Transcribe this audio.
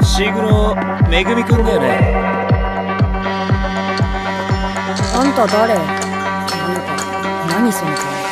シグのめぐみくんだよね。 あんた誰？っていうか何その顔。